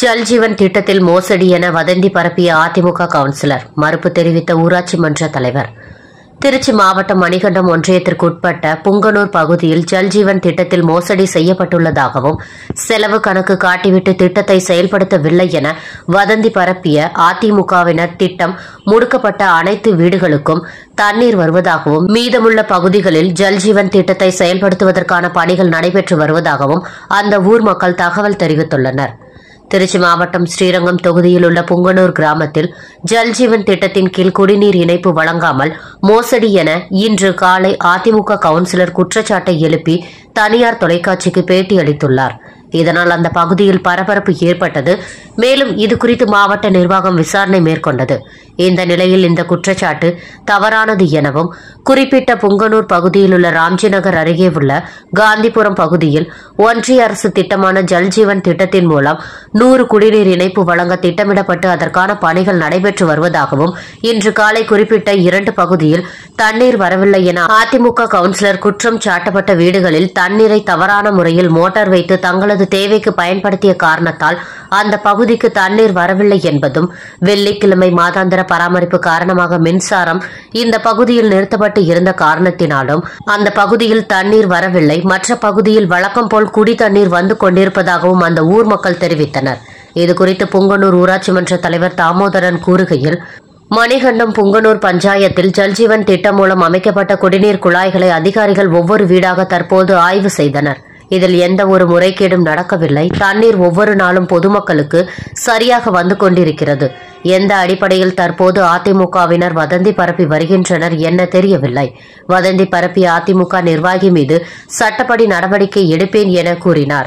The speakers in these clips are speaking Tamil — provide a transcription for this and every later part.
ஜல்ஜீவன் திட்டத்தில் மோசடி என வதந்தி பரப்பிய அதிமுக கவுன்சிலர் மறுப்பு தெரிவித்த ஊராட்சி மன்ற தலைவர். திருச்சி மாவட்டம் மணிகண்டம் ஒன்றியத்திற்குட்பட்ட புங்கனூர் பகுதியில் ஜல்ஜீவன் திட்டத்தில் மோசடி செய்யப்பட்டுள்ளதாகவும் செலவு கணக்கு காட்டிவிட்டு திட்டத்தை செயல்படுத்தவில்லை என வதந்தி பரப்பிய அதிமுகவினர் திட்டம் முடுக்கப்பட்ட அனைத்து வீடுகளுக்கும் தண்ணீர் வருவதாகவும் மீதமுள்ள பகுதிகளில் ஜல்ஜீவன் திட்டத்தை செயல்படுத்துவதற்கான பணிகள் நடைபெற்று வருவதாகவும் அந்த ஊர் மக்கள் தகவல் தெரிவித்துள்ளனர். திருச்சி மாவட்டம் ஸ்ரீரங்கம் தொகுதியில் உள்ள புங்கனூர் கிராமத்தில் ஜல்ஜீவன் திட்டத்தின் கீழ் குடிநீர் இணைப்பு வழங்காமல் மோசடி என இன்று காலை அதிமுக கவுன்சிலர் குற்றச்சாட்டை எழுப்பி தனியார் தொலைக்காட்சிக்கு பேட்டி அளித்துள்ளார். இதனால் அந்த பகுதியில் பரபரப்பு ஏற்பட்டது. மேலும் இதுகுறித்து மாவட்ட நிர்வாகம் விசாரணை மேற்கொண்டது. இந்த நிலையில் இந்த குற்றச்சாட்டு தவறானது எனவும் குறிப்பிட்ட புங்கனூர் பகுதியில் உள்ள ராம்ஜி நகர் அருகே உள்ள காந்திபுரம் பகுதியில் ஒன்றிய அரசு திட்டமான ஜல்ஜீவன் திட்டத்தின் மூலம் 100 குடிநீர் இணைப்பு வழங்க திட்டமிடப்பட்டு அதற்கான பணிகள் நடைபெற்று வருவதாகவும் இன்று காலை குறிப்பிட்ட 2 பகுதியில் தண்ணீர் வரவில்லை என அதிமுக கவுன்சிலர் குற்றம் சாட்டப்பட்ட வீடுகளில் தண்ணீரை தவறான முறையில் மோட்டார் வைத்து தங்களது தேவைக்கு பயன்படுத்திய காரணத்தால் அந்த பகுதிக்கு தண்ணீர் வரவில்லை என்பதும், வெள்ளிக்கிழமை மாதாந்திர பராமரிப்பு காரணமாக மின்சாரம் இந்த பகுதியில் நிறுத்தப்பட்டு இருந்த காரணத்தினாலும் அந்த பகுதியில் தண்ணீர் வரவில்லை, மற்ற பகுதியில் வழக்கம் போல் குடி தண்ணீர் வந்து கொண்டிருப்பதாகவும் அந்த ஊர் மக்கள் தெரிவித்தனர். இதுகுறித்து புங்கனூர் ஊராட்சி மன்ற தலைவர் தாமோதரன் கூறுகையில், மணிகண்டம் புங்கனூர் பஞ்சாயத்தில் ஜல்ஜீவன் திட்டம் மூலம் அமைக்கப்பட்ட குடிநீர் குழாய்களை அதிகாரிகள் ஒவ்வொரு வீடாக தற்போது ஆய்வு செய்தனர். இதில் எந்த ஒரு முறைகேடும் நடக்கவில்லை. தண்ணீர் ஒவ்வொரு நாளும் பொதுமக்களுக்கு சரியாக வந்து கொண்டிருக்கிறது. எந்த அடிப்படையில் தற்போது அதிமுகவினர் வதந்தி பரப்பி வருகின்றனர் என்ன தெரியவில்லை. வதந்தி பரப்பிய அதிமுக நிர்வாகி மீது சட்டப்படி நடவடிக்கை எடுப்பேன் என கூறினார்.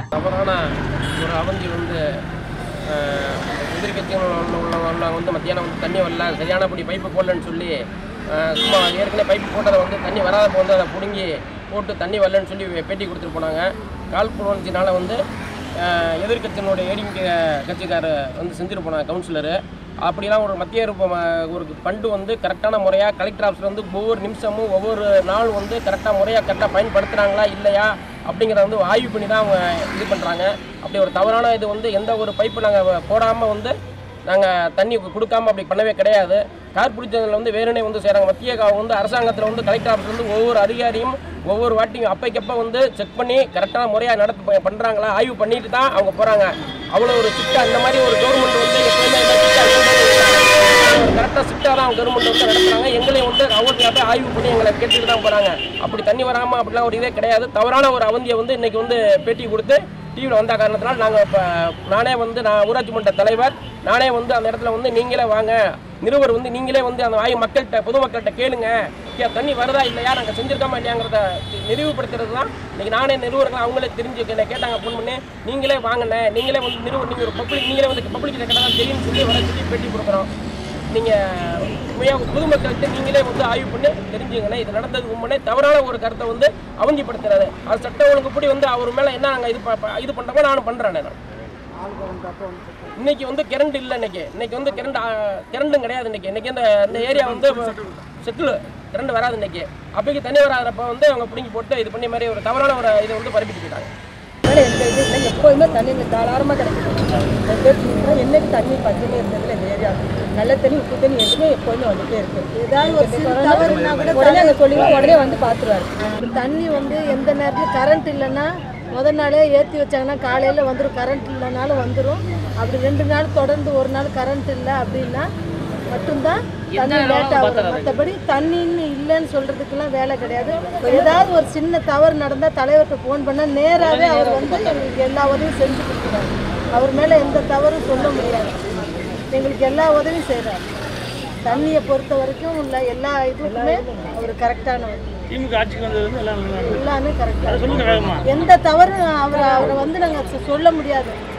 மத்தியானம் தண்ணி வரல, சரியானபடி பைப்பு போடலன்னு சொல்லி சும்மா ஏற்கனவே பைப்பு போட்டதை தண்ணி வராதப்போ அதை பிடுங்கி போட்டு தண்ணி வரலன்னு சொல்லி பேட்டி கொடுத்துட்டு போனாங்க. காழ்ப்புணர்ச்சினால எதிர்கட்சியினுடைய ஏடிஎம்கே கட்சிக்காரர் செஞ்சுட்டு போனாங்க கவுன்சிலரு. அப்படிலாம் ஒரு மத்திய ஒரு ஃபண்டு கரெக்டான முறையாக கலெக்டர் ஆஃபீஸில் ஒவ்வொரு நிமிஷமும் ஒவ்வொரு நாளும் கரெக்டாக முறையாக கரெக்டாக பயன்படுத்துகிறாங்களா இல்லையா அப்படிங்கிறத ஆய்வு பண்ணி தான் அவங்க இது பண்ணுறாங்க. அப்படி ஒரு தவறான இது எந்த ஒரு பைப்பு நாங்கள் போடாமல் நாங்கள் தண்ணி கொடுக்காம அப்படி பண்ணவே கிடையாது. கார்பரேஷனில் வேறுனே செய்கிறாங்க. மத்திய அரசாங்கத்தில் கலெக்டர் ஆஃபீஸில் ஒவ்வொரு அதிகாரியும் ஒவ்வொரு வாட்டியும் அப்பைக்கப்போ செக் பண்ணி கரெக்டான முறையாக பண்ணுறாங்களா ஆய்வு பண்ணிட்டு தான் அவங்க போகிறாங்க. அவ்வளோ ஒரு சிட்டா அந்த மாதிரி ஒரு கவர்மெண்ட் எப்போயுமே கரெக்டாக சிட்டாக தான் அவங்க கவர்மெண்ட் நடத்துகிறாங்க. எங்களையும் அவங்களுக்கு ஆய்வு பண்ணி எங்களை கேட்டுட்டு தான் போகிறாங்க. அப்படி தண்ணி வராமல் அப்படிலாம் ஒரு இதே கிடையாது. தவறான ஒரு அவந்தியை இன்னைக்கு பேட்டி கொடுத்து டிவியில் வந்த காரணத்தினால் நாங்கள் இப்போ நானே நான் ஊராட்சி மன்ற தலைவர் நானே அந்த இடத்துல நீங்களே வாங்க நிருபர் நீங்களே அந்த மக்கள்கிட்ட பொதுமக்கள்கிட்ட கேளுங்க, தண்ணி வருதா இல்லையா நாங்கள் செஞ்சுருக்காமா இல்லையாங்கிறத நிறுவுப்படுத்துறது தான் இன்றைக்கி நானே நிறுவனங்கள் அவங்களே தெரிஞ்சு கேட்டாங்க ஃபோன் பண்ணி நீங்களே வாங்கினே நீங்களே நிறுவனம் நீங்கள் ஒரு பப்ளிக் நீங்களே பப்ளிக் கேட்டால் தெரியும்னு சொல்லி வர சொல்லி பேட்டி கொடுக்குறோம். நீங்கள் பொதுமக்கள்கிட்ட நீங்களே ஆய்வு பண்ணி தெரிஞ்சுங்கண்ணே இது நடந்தது உண்மையே தவறான ஒரு கருத்தை அவந்திப்படுத்துறாரு. அது சட்ட ஒழுங்குப்படி அவர் மேலே என்ன நாங்கள் இது பண்ணுறப்போ நானும் பண்ணுறேன். நான் இன்னைக்கு கரண்ட் இல்லை. இன்னைக்கு கரண்ட்டும் கிடையாது. இன்னைக்கு இந்த ஏரியா செட்டில் கரண்ட் வராது. இன்னைக்கு அப்போக்கு தண்ணி வராதப்போ அவங்க பிடிங்கி போட்டு இது பண்ணி மாதிரி ஒரு தவறான ஒரு இதை பரப்பிட்டு போயிட்டாங்க. எந்த இது இல்லை, எப்போதுமே தண்ணி தாராளமாக கிடைக்கும். என்னைக்கு தண்ணி பஞ்சமே இருந்ததில்லை. இந்த ஏரியா நல்ல தண்ணி உப்பு தண்ணி எதுவுமே எப்போதுமே வந்துட்டே இருக்கு. ஏதாவது ஒரு உடனே அந்த சொல்லிங்க உடனே பார்த்துருவாரு. தண்ணி எந்த நேரத்தில் கரண்ட் இல்லைன்னா முதல் நாளே ஏற்றி வச்சாங்கன்னா காலையில் வந்துடும். கரண்ட் இல்லைனாலும் வந்துடும். அப்படி 2 நாள் தொடர்ந்து ஒரு நாள் கரண்ட் இல்லை அப்படின்னா மட்டும்தான் தண்ணி லேட்டாக வரும். மற்றபடி தண்ணின்னு இல்லைன்னு சொல்கிறதுக்கெல்லாம் வேலை கிடையாது. ஏதாவது ஒரு சின்ன தவறு நடந்தால் தலைவர்கிட்ட ஃபோன் பண்ணால் நேராகவே அவர் எங்களுக்கு எல்லா உதவியும் செஞ்சு கொடுக்குறாரு. அவர் மேலே எந்த தவறும் சொல்ல முடியாது. எங்களுக்கு எல்லா உதவியும் செய்கிறார். தண்ணியை பொறுத்த வரைக்கும் உள்ள எல்லா இதுக்குமே அவர் கரெக்டானவர். எல்லாமே கரெக்டாக எந்த தவறும் அவரை நாங்கள் சொல்ல முடியாது.